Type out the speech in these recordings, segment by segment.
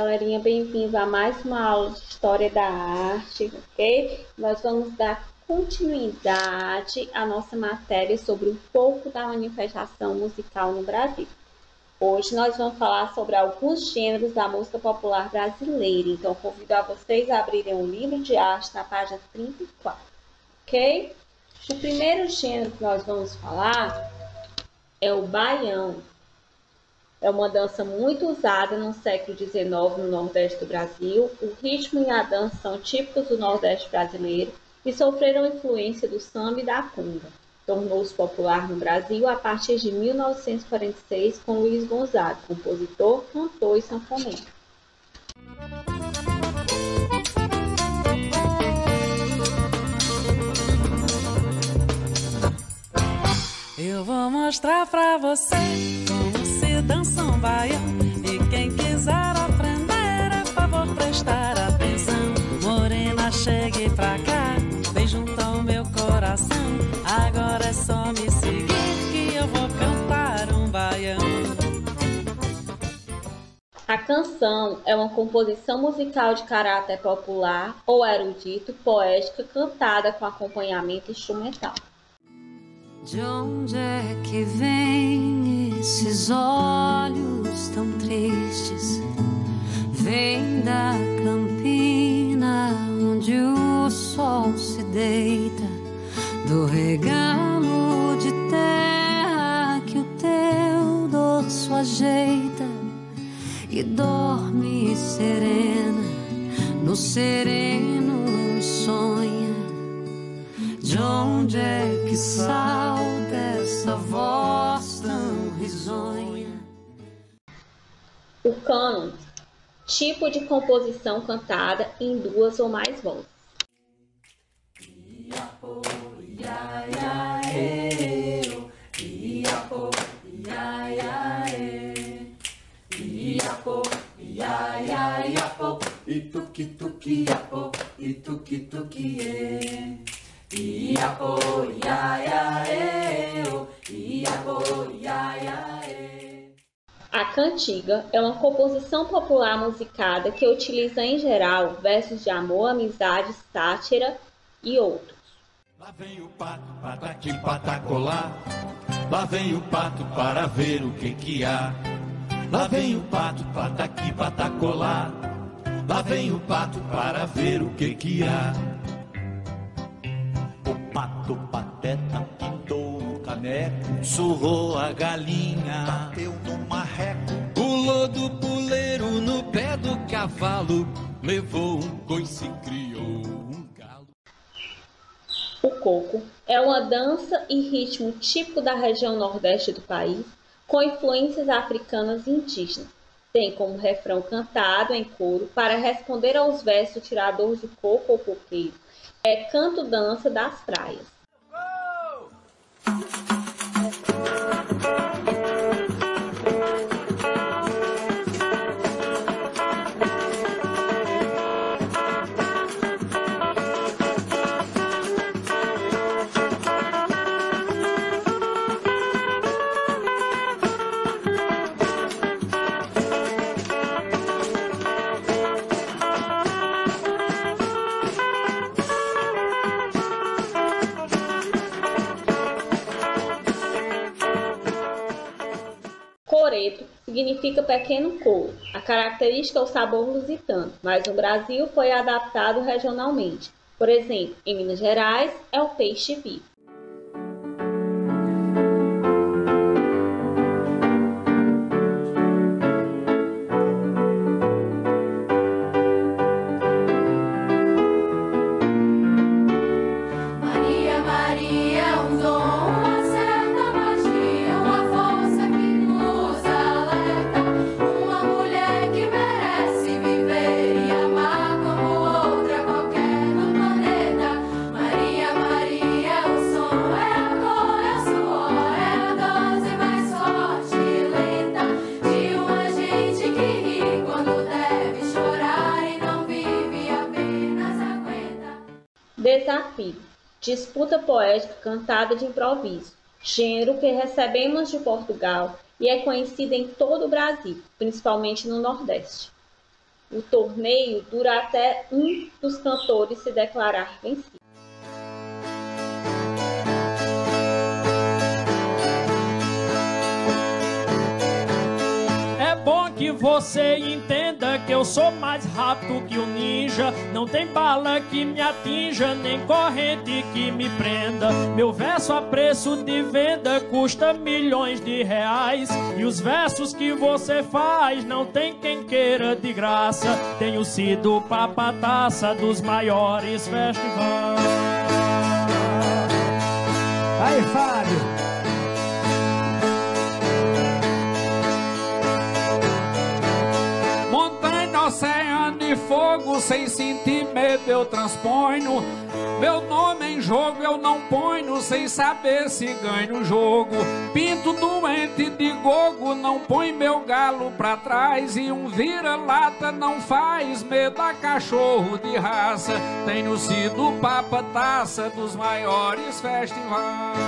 galerinha, bem-vindos a mais uma aula de História da Arte, ok? Nós vamos dar continuidade à nossa matéria sobre um pouco da manifestação musical no Brasil. Hoje nós vamos falar sobre alguns gêneros da música popular brasileira, então convido a vocês a abrirem um livro de arte na página 34, ok? O primeiro gênero que nós vamos falar é o baião. É uma dança muito usada no século XIX no Nordeste do Brasil. O ritmo e a dança são típicos do Nordeste brasileiro e sofreram influência do samba e da conga. Tornou-se popular no Brasil a partir de 1946 com Luiz Gonzaga, compositor, cantor e sanfoneiro. Eu vou mostrar pra você como se dança um baião. E quem quiser aprender, é favor prestar atenção. Morena, chegue pra cá, vem junto ao meu coração. Agora é só me seguir que eu vou cantar um baião. A canção é uma composição musical de caráter popular ou erudito, poética, cantada com acompanhamento instrumental. De onde é que vem esses olhos tão tristes? Vem da campina onde o sol se deita, do regalo de terra que o teu dorso ajeita e dorme serena, no sereno sonha. De onde é que salta essa voz tão risonha? O cânon, tipo de composição cantada em duas ou mais vozes. A cantiga é uma composição popular musicada que utiliza em geral versos de amor, amizade, sátira e outros. Lá vem o pato, pataqui, patacolá. Lá vem o pato para ver o que há. Lá vem o pato, pataqui, patacolá. Lá vem o pato para ver o que há. O pato pateta pintou no caneco, surrou a galinha, bateu no marreco, pulou do puleiro no pé do cavalo, levou um coice e criou um galo. O coco é uma dança e ritmo típico da região nordeste do país, com influências africanas e indígenas. Tem como refrão cantado em coro para responder aos versos do tirador de coco ou coqueiro. É canto-dança das praias. Coreto significa pequeno couro. A característica é o sabor lusitano, mas no Brasil foi adaptado regionalmente. Por exemplo, em Minas Gerais é o peixe vivo. Desafio. Disputa poética cantada de improviso. Gênero que recebemos de Portugal e é conhecido em todo o Brasil, principalmente no Nordeste. O torneio dura até um dos cantores se declarar vencido. Que você entenda que eu sou mais rápido que o ninja. Não tem bala que me atinja, nem corrente que me prenda. Meu verso a preço de venda custa milhões de reais. E os versos que você faz não tem quem queira de graça. Tenho sido papataça dos maiores festivais. Aí, Fábio. Oceano e fogo, sem sentir medo eu transponho. Meu nome em jogo eu não ponho, sem saber se ganho o jogo. Pinto doente de gogo, não põe meu galo pra trás. E um vira-lata não faz medo a cachorro de raça. Tenho sido papa-taça dos maiores festivais.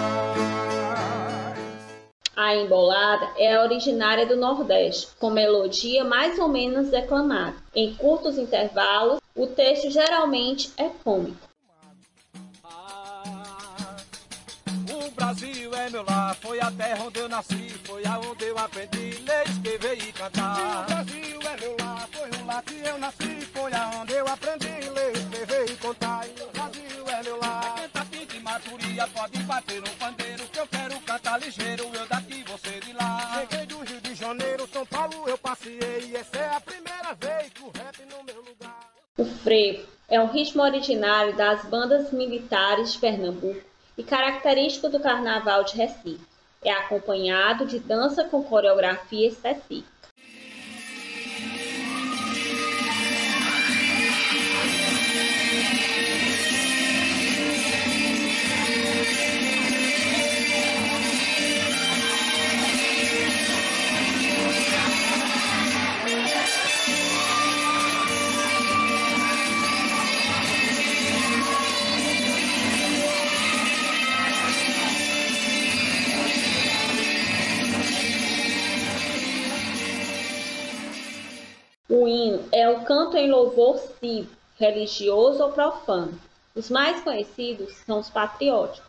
A embolada é originária do Nordeste, com melodia mais ou menos declamada. Em curtos intervalos, o texto geralmente é cômico. O Brasil é meu lar, foi a terra onde eu nasci, foi aonde eu aprendi ler, escrever e cantar. O Brasil é meu lar, foi lá que eu nasci, foi aonde eu aprendi ler, escrever e contar. O Brasil é meu lar. Canta, pinta e maturia, pode bater no pandeiro, que eu quero cantar ligeiro, eu daqui, você de lá. Cheguei do Rio de Janeiro, São Paulo eu passei, e essa é a primeira vez que o rap no meu lugar. O frevo é um ritmo originário das bandas militares de Pernambuco e característico do Carnaval de Recife. É acompanhado de dança com coreografia específica. O hino é o canto em louvor cívico, religioso ou profano. Os mais conhecidos são os patrióticos.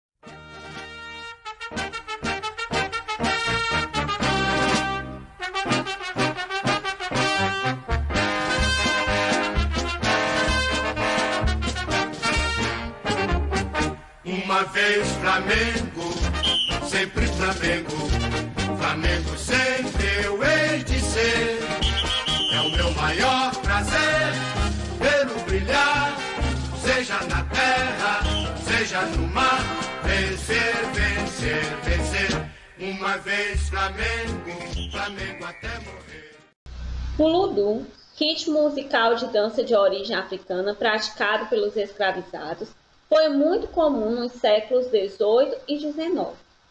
Uma vez Flamengo, sempre Flamengo, Flamengo sempre eu hei de ser. É o meu maior prazer vê-lo brilhar, seja na terra, seja no mar, vencer, vencer, vencer. Uma vez Flamengo, Flamengo até morrer. O Ludum, ritmo musical de dança de origem africana praticado pelos escravizados, foi muito comum nos séculos XVIII e XIX.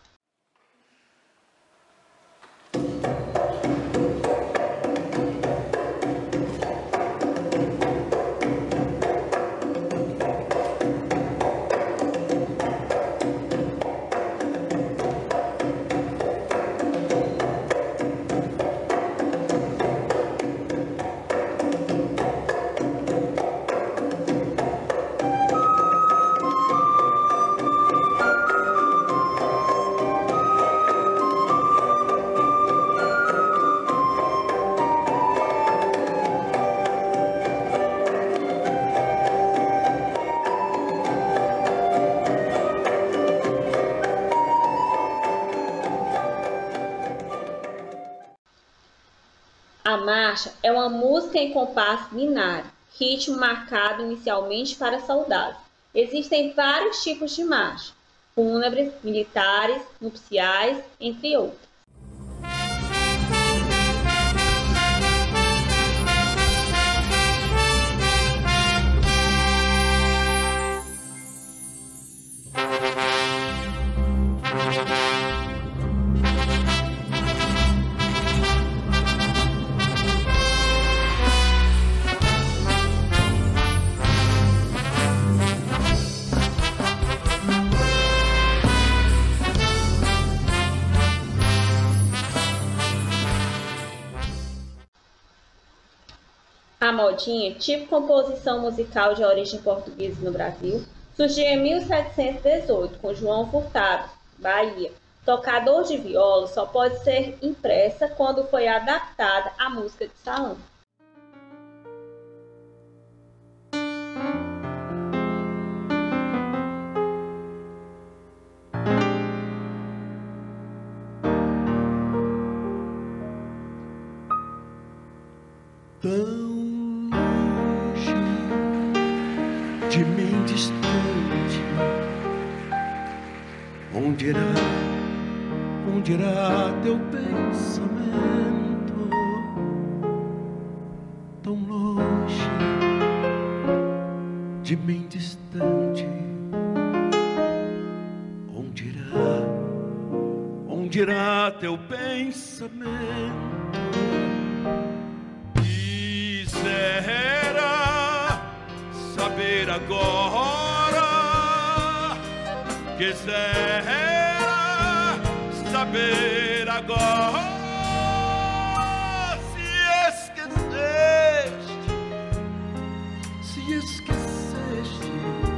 A marcha é uma música em compasso binário, ritmo marcado inicialmente para soldados. Existem vários tipos de marcha, fúnebres, militares, nupciais, entre outros. A modinha, tipo composição musical de origem portuguesa no Brasil, surgiu em 1718 com João Furtado, Bahia. Tocador de viola só pode ser impressa quando foi adaptada à música de salão. Tão longe de mim distante, onde irá teu pensamento? Tão longe de mim distante, onde irá teu pensamento? Quisera saber agora, quisera saber agora se esqueceste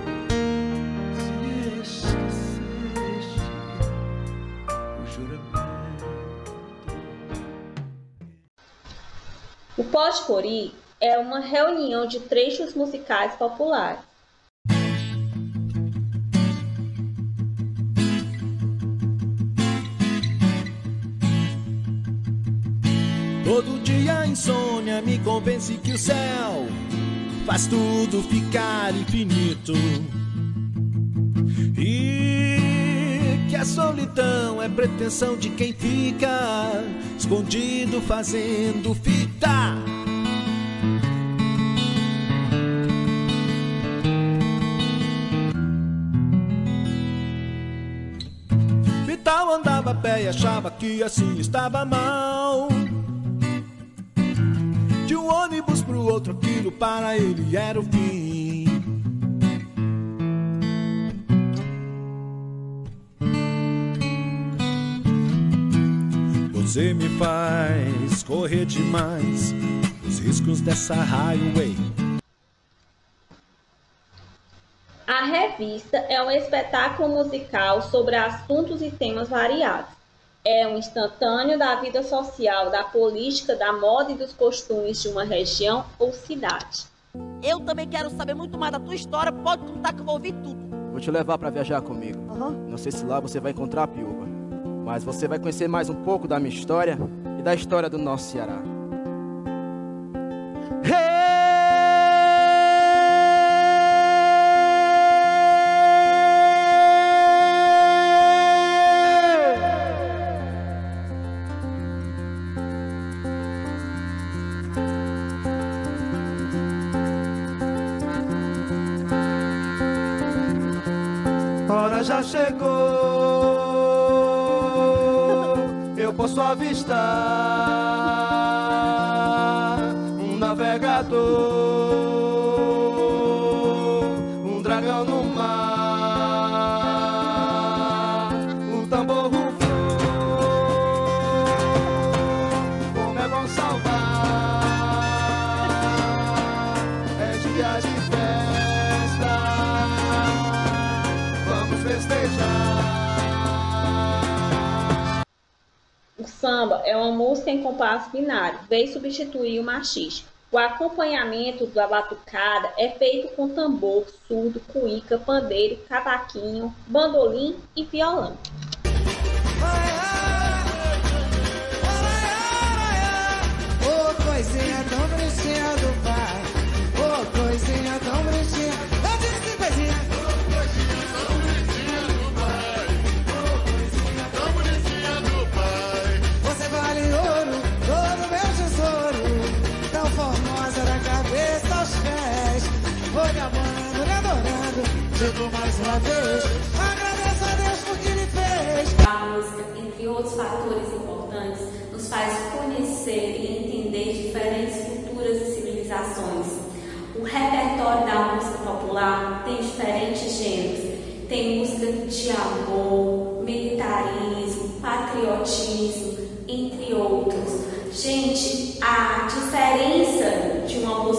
o juramento. O potpourri é uma reunião de trechos musicais populares. Todo dia a insônia me convence que o céu faz tudo ficar infinito e que a solidão é pretensão de quem fica escondido fazendo fita. Vital andava a pé e achava que assim estava mal. De um ônibus pro outro, aquilo para ele era o fim. Você me faz correr demais os riscos dessa highway. A revista é um espetáculo musical sobre assuntos e temas variados. É um instantâneo da vida social, da política, da moda e dos costumes de uma região ou cidade. Eu também quero saber muito mais da tua história, pode contar que eu vou ouvir tudo. Vou te levar para viajar comigo. Não sei se lá você vai encontrar a Piúba, mas você vai conhecer mais um pouco da minha história e da história do nosso Ceará. Hora já chegou, eu posso avistar um navegador, um dragão no mar, o tambor rufou, como é bom salvar, é dia de festa, vamos festejar. O samba é uma música em compasso binário, veio substituir o machixe. O acompanhamento da batucada é feito com tambor, surdo, cuíca, pandeiro, cavaquinho, bandolim e violão. Ô coisinha tão bonitinha do pai, ô coisinha tão bonitinha, eu disse coisinha. Chegou mais uma vez, agradeço a Deus por que Ele fez. A música, entre outros fatores importantes, nos faz conhecer e entender diferentes culturas e civilizações. O repertório da música popular tem diferentes gêneros. Tem música de amor, militarismo, patriotismo, entre outros. Gente, a diferença de uma música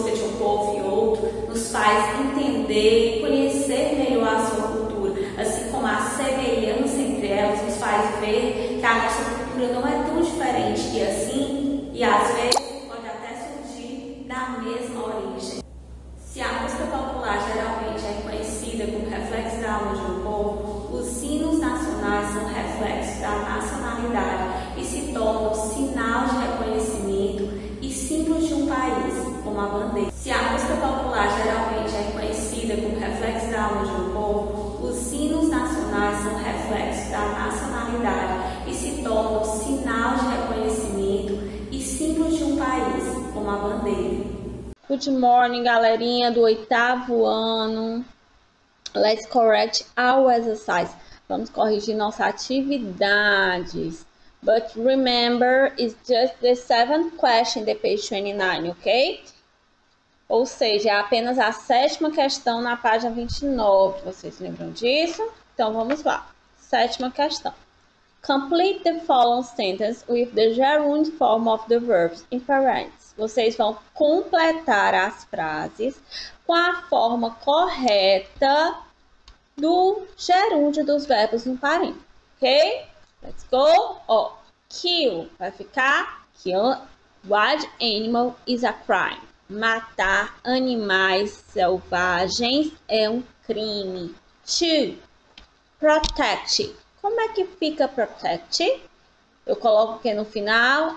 faz entender, conhecer melhor a sua cultura, assim como a semelhança entre elas nos faz ver que a nossa cultura não é tão diferente e assim, e às vezes pode até surgir da mesma origem. Se a música popular geralmente é conhecida como reflexo da alma de um povo, os hinos nacionais são reflexos da nacionalidade e se tornam sinal de reconhecimento e símbolos de um país, como a bandeira. Se a música popular geralmente é conhecida como reflexo da alma de um povo, os hinos nacionais são reflexos da nacionalidade e se tornam sinal de reconhecimento e símbolos de um país, como a bandeira. Good morning, galerinha do 8º ano. Let's correct our exercise. Vamos corrigir nossas atividades. But remember, it's just the 7th question, the page 29, ok? Ou seja, é apenas a 7ª questão na página 29. Vocês lembram disso? Então, vamos lá. 7ª questão. Complete the following sentence with the gerund form of the verbs in parents. Vocês vão completar as frases com a forma correta do gerúndio dos verbos no parente, ok? Let's go. Ó, kill vai ficar kill. Wild animal is a crime. Matar animais selvagens é um crime. To protect. Como é que fica protect? Eu coloco aqui no final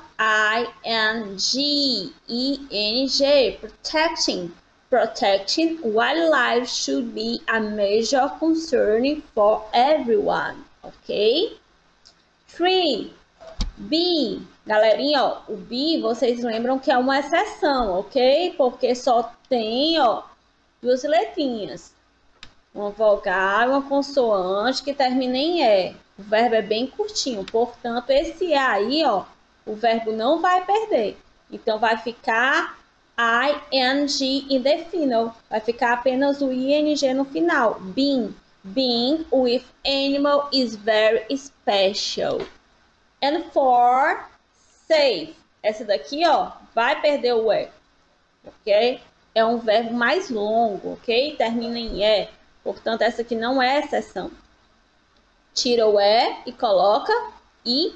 ing, ing, protecting. Protecting wildlife should be a major concern for everyone, ok? 3. Be. Galerinha, ó, o be, vocês lembram que é uma exceção, ok? Porque só tem, ó, 2 letrinhas. Uma vogal e uma consoante que termina em E. O verbo é bem curtinho, portanto, esse E aí, ó, o verbo não vai perder. Então, vai ficar ing in the final. Vai ficar apenas o ing no final. Being. Being with animal is very special. And 4, save. Essa daqui, ó, vai perder o E. Ok? É um verbo mais longo, ok? Termina em E. Portanto, essa aqui não é exceção. Tira o E e coloca ing,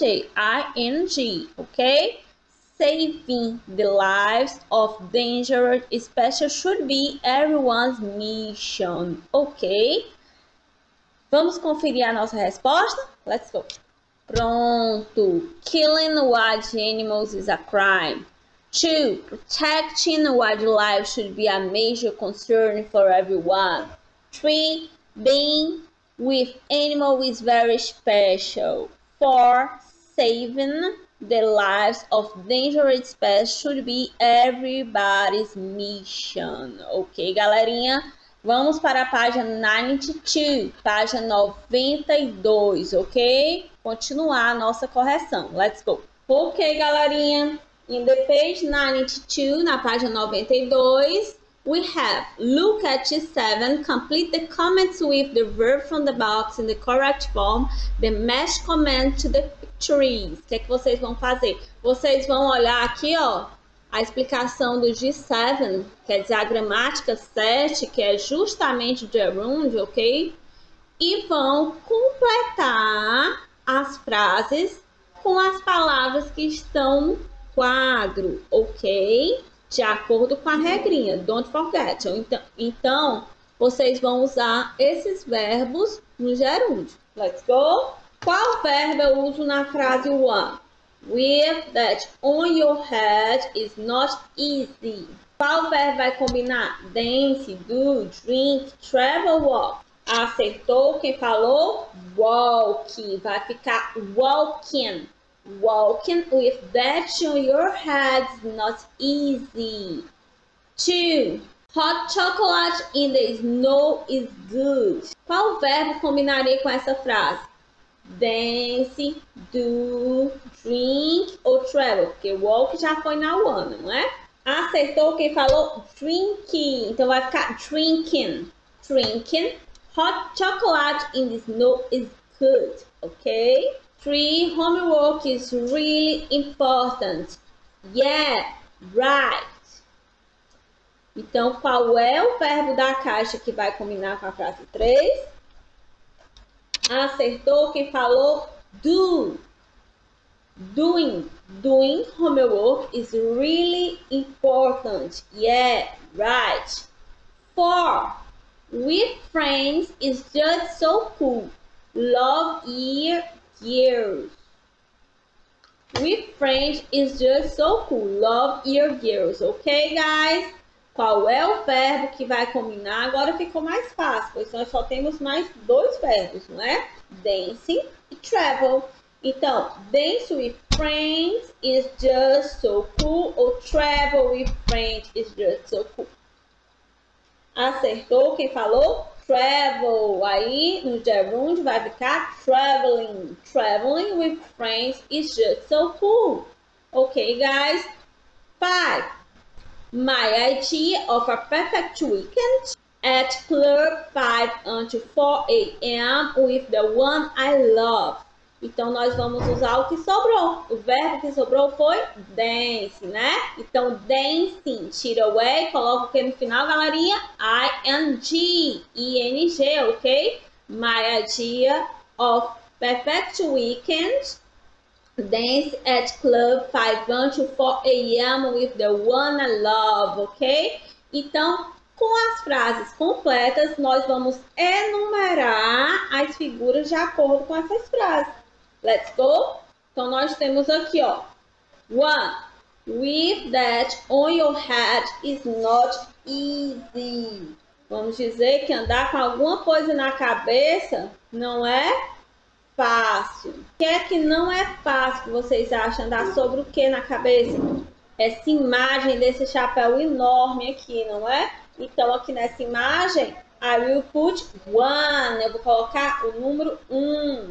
ok? Saving the lives of dangerous special should be everyone's mission, ok? Vamos conferir a nossa resposta? Let's go. Pronto. Killing wild animals is a crime. 2. Protecting wildlife should be a major concern for everyone. 3. Being with animal is very special. 4. Saving the lives of dangerous species should be everybody's mission. Ok, galerinha? Vamos para a página 92, página 92, ok? Continuar a nossa correção. Let's go. Ok, galerinha? In the page 92, na página 92, we have, look at 7, complete the comments with the verb from the box in the correct form, then match comment to the pictures. O que é que vocês vão fazer? Vocês vão olhar aqui, ó, a explicação do G7, quer dizer, a gramática 7, que é justamente o gerúndio, ok? E vão completar as frases com as palavras que estão no quadro, ok? De acordo com a regrinha, don't forget. Então, vocês vão usar esses verbos no gerúndio. Let's go! Qual verbo eu uso na frase 1? With that on your head is not easy. Qual verbo vai combinar? Dance, do, drink, travel, walk. Acertou quem falou? Walk. Vai ficar walking. Walking with that on your head is not easy. 2. Hot chocolate in the snow is good. Qual verbo combinaria com essa frase? Dance, do, drink ou travel. Porque walk já foi na one, não é? Acertou quem falou? Drinking. Então vai ficar drinking. Drinking. Hot chocolate in the snow is good. Ok? 3. Homework is really important. Yeah, right. Então, qual é o verbo da caixa que vai combinar com a frase 3? Acertou quem falou do. Doing homework is really important. Yeah, right. 4. With friends is just so cool. Love your girls. With friends is just so cool. Love your girls. Ok, guys? Qual é o verbo que vai combinar? Agora ficou mais fácil, pois nós só temos mais 2 verbos, não é? Dancing e travel. Então, dance with friends is just so cool. Ou travel with friends is just so cool. Acertou quem falou? Travel. Aí, no gerund vai ficar traveling. Traveling with friends is just so cool. Ok, guys? 5. My idea of a perfect weekend at Club 5 until 4 a.m. with the one I love. Então, nós vamos usar o que sobrou. O verbo que sobrou foi dance, né? Então, dancing, tira away, coloca o que no final, galerinha? I-N-G, I-N-G, ok? My idea of perfect weekend. Dance at Club 5 until 4 a.m. with the one I love, ok? Então, com as frases completas, nós vamos enumerar as figuras de acordo com essas frases. Let's go? Então, nós temos aqui, ó. 1. With that on your head is not easy. Vamos dizer que andar com alguma coisa na cabeça não é fácil. O que é que não é fácil que vocês acham? Andar sobre o que na cabeça? Essa imagem desse chapéu enorme aqui, não é? Então, aqui nessa imagem, I will put 1. Eu vou colocar o número 1.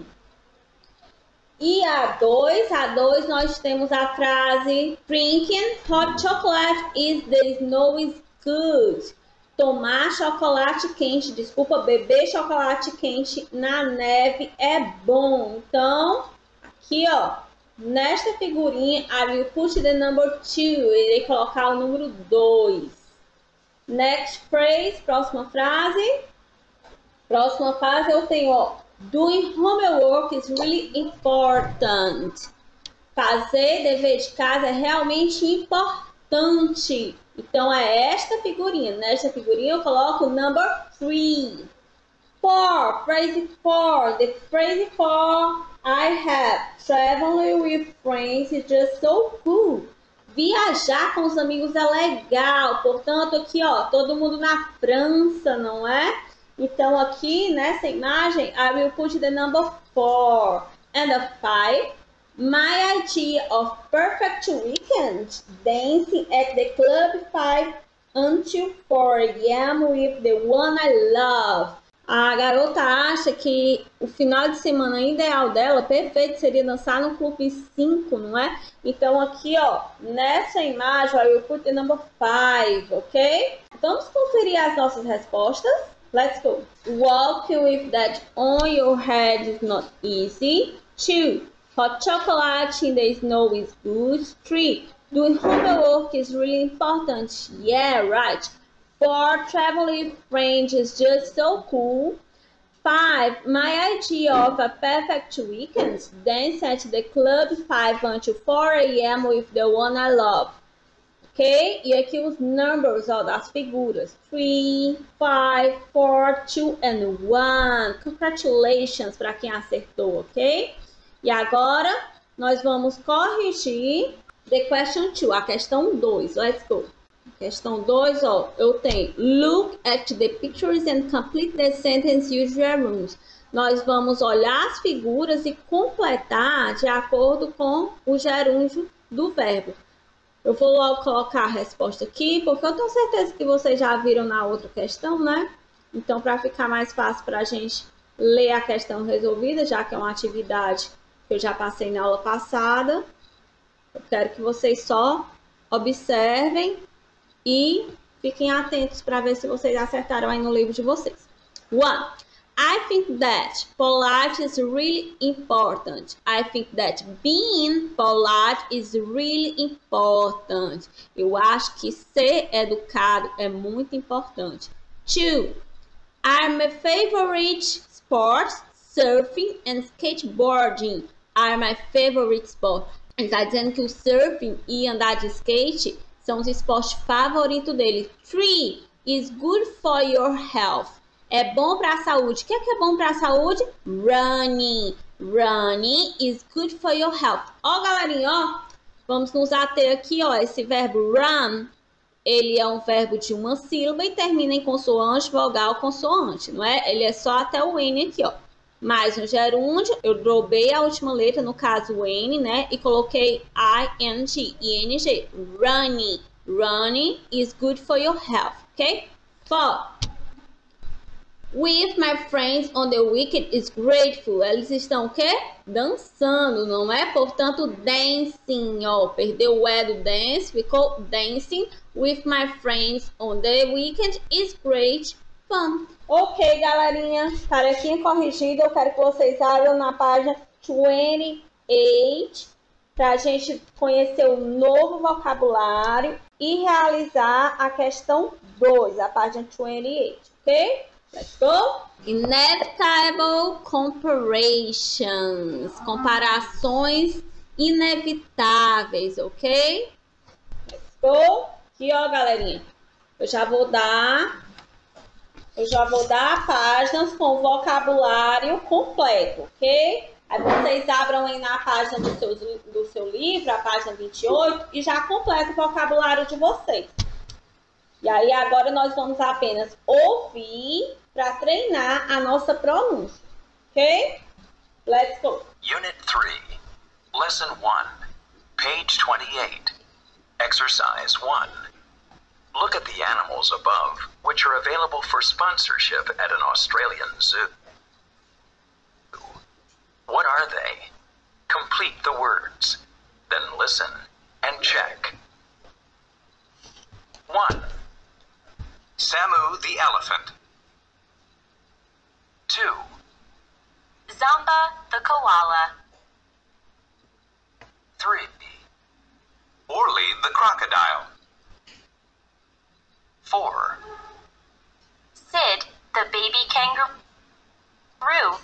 E a 2 nós temos a frase drinking hot chocolate is the snow is good. Tomar chocolate quente, beber chocolate quente na neve é bom. Então, aqui ó, nesta figurinha, I will put the number 2. Irei colocar o número 2. Next phrase, próxima frase. Próxima frase eu tenho, ó, doing homework is really important. Fazer dever de casa é realmente importante. Então, é esta figurinha. Nesta figurinha, eu coloco o number 3. 4. Phrase 4. The phrase 4 I have. Traveling with friends is just so cool. Viajar com os amigos é legal. Portanto, aqui, ó, todo mundo na França, não é? Então, aqui, nessa imagem, I will put the number 4. And the 5. My idea of perfect weekend, dancing at the Club 5 until 4 a.m. with the one I love. A garota acha que o final de semana ideal dela, perfeito, seria dançar no Clube 5, não é? Então aqui, ó, nessa imagem, eu put the number 5, ok? Vamos conferir as nossas respostas? Let's go. Walking with that on your head is not easy. 2. Hot chocolate in the snow is good. 3. Doing homework is really important. Yeah, right. 4. Traveling with friends is just so cool. 5. My idea of a perfect weekend. Dance at the Club 5 until 4 a.m. with the one I love. Ok? E aqui os numbers, ó, das figuras. 3, 5, 4, 2 and 1. Congratulations para quem acertou, ok? E agora, nós vamos corrigir the question 2, a questão 2. Let's go. Questão 2, ó, eu tenho look at the pictures and complete the sentence use gerunds. Nós vamos olhar as figuras e completar de acordo com o gerúndio do verbo. Eu vou logo colocar a resposta aqui, porque eu tenho certeza que vocês já viram na outra questão, né? Então, para ficar mais fácil para a gente ler a questão resolvida, já que é uma atividade que eu já passei na aula passada, eu quero que vocês só observem e fiquem atentos para ver se vocês acertaram aí no livro de vocês. 1. I think that polite is really important. I think that being polite is really important. Eu acho que ser educado é muito importante. 2. My favorite sports, surfing and skateboarding are my favorite sport. Ele está dizendo que o surfing e andar de skate são os esportes favoritos dele. 3. Is good for your health. É bom para a saúde. O que é bom para a saúde? Running. Running is good for your health. Ó, galerinha, ó. Vamos nos ater aqui, ó. Esse verbo run, ele é um verbo de uma sílaba e termina em consoante, vogal, consoante, não é? Ele é só até o N aqui, ó. Mais um gerúndio, eu dobrei a última letra, no caso o N, né? E coloquei I-N-G, I-N-G. Running. Running is good for your health, ok? 4. With my friends on the weekend is grateful. Eles estão o quê? Dançando, não é? Portanto, dancing, ó. Perdeu o E do dance, ficou dancing. With my friends on the weekend is great fun. Ok, galerinha. Tarefinha corrigida. Eu quero que vocês abram na página 28 para a gente conhecer o novo vocabulário e realizar a questão 2, a página 28, ok? Let's go. Inevitable comparisons. Comparações inevitáveis, ok? Let's go. Aqui, ó, galerinha. Eu já vou dar páginas com vocabulário completo, ok? Aí vocês abram aí na página do seu livro, a página 28, e já completa o vocabulário de vocês. E aí agora nós vamos apenas ouvir para treinar a nossa pronúncia, ok? Let's go. Unit 3, Lesson 1, page 28, Exercise 1. Look at the animals above, which are available for sponsorship at an Australian zoo. What are they? Complete the words, then listen and check. 1. Samu the elephant. 2. Zamba the koala. 3. Orly the crocodile. 4. Sid the baby kangaroo.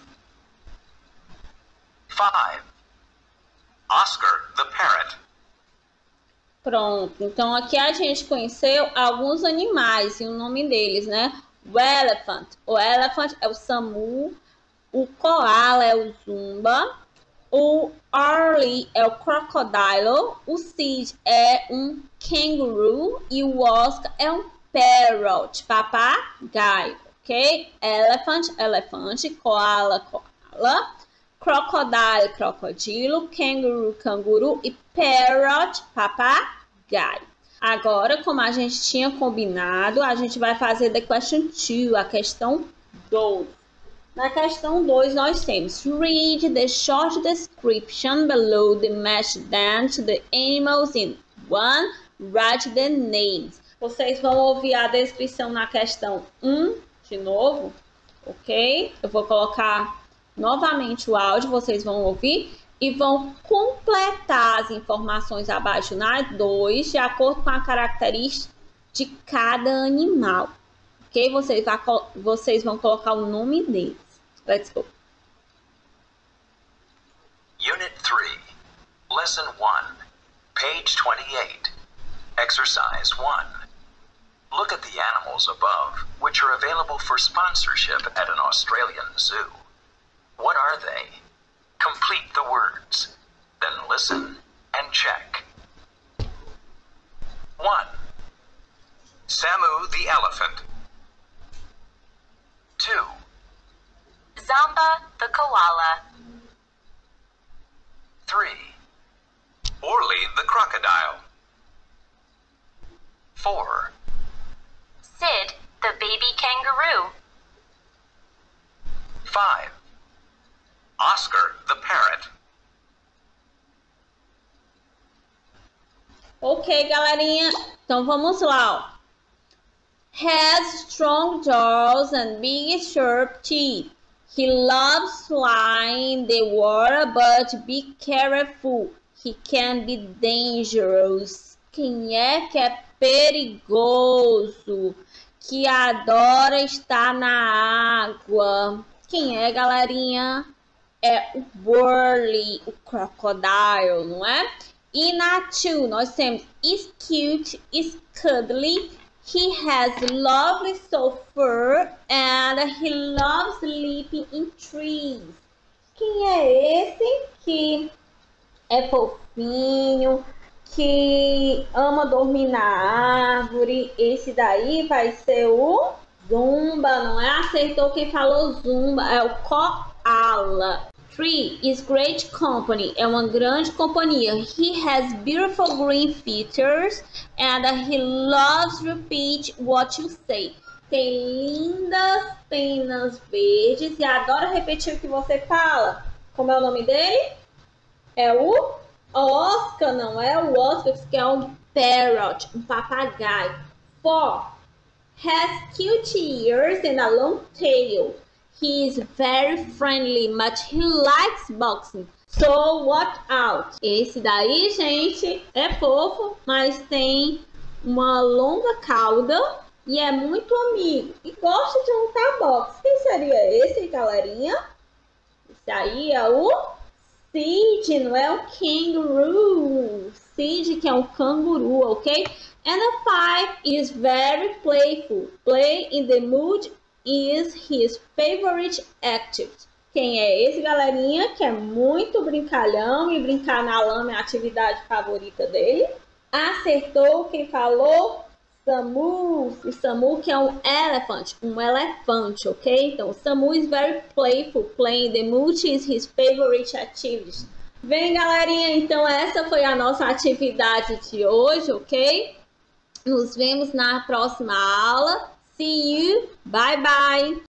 5. Oscar the parrot. Pronto, então aqui a gente conheceu alguns animais e o nome deles, né? O elephant é o Samu, o koala é o Zumba, o Orly é o crocodile, o Sid é um kangaroo e o Oscar é um parrot, papagaio, ok? Elephant, elefante, koala, koala, crocodile, crocodilo, kangaroo, canguru e parrot, papagaio. Agora, como a gente tinha combinado, a gente vai fazer the question 2, a questão 2. Na questão 2, nós temos read the short description below the match then to the animals in 1, write the names. Vocês vão ouvir a descrição na questão 1 de novo, ok? Eu vou colocar novamente o áudio, vocês vão ouvir e vão completar as informações abaixo na 2, de acordo com a característica de cada animal. Ok? Vocês vão colocar o nome deles. Let's go. Unit 3, Lesson 1, page 28, Exercise 1. Look at the animals above, which are available for sponsorship at an Australian zoo. What are they? Complete the words, then listen and check. 1. Samu the elephant. 2. Zamba the koala. 3. Orly the crocodile. 4. Sid the baby kangaroo. 5. Oscar the parrot. Ok, galerinha. Então vamos lá, ó. Has strong jaws and big sharp teeth. He loves flying the water, but be careful. He can be dangerous. Quem é que é perigoso? Que adora estar na água. Quem é, galerinha? É o Burley, o crocodile, não é? E na 2, nós temos is cute, is cuddly, he has lovely soft fur, and he loves sleeping in trees. Quem é esse que é fofinho, que ama dormir na árvore? Esse daí vai ser o Zumba, não é? Acertou quem falou Zumba, é o Koala. 3 is great company, é uma grande companhia. He has beautiful green features and he loves repeat what you say. Tem lindas penas verdes e adora repetir o que você fala. Como é o nome dele? É o Oscar, não é? O Oscar, que é um parrot, um papagaio. 4 has cute ears and a long tail. He is very friendly, but he likes boxing. So watch out. Esse daí, gente, é fofo, mas tem uma longa cauda e é muito amigo. E gosta de lutar boxe. Quem seria esse, galerinha? Esse aí é o Sid, não é o kangaroo. Sid, que é um canguru, ok? And the 5 is very playful. Play in the mood is his favorite activity. Quem é esse, galerinha? Que é muito brincalhão e brincar na lama é a atividade favorita dele. Acertou quem falou? Samu. O Samu, que é um elefante, ok? Então, Samu is very playful. Playing the mood is his favorite activity. Vem, galerinha, então essa foi a nossa atividade de hoje, ok? Nos vemos na próxima aula. See you. Bye, bye.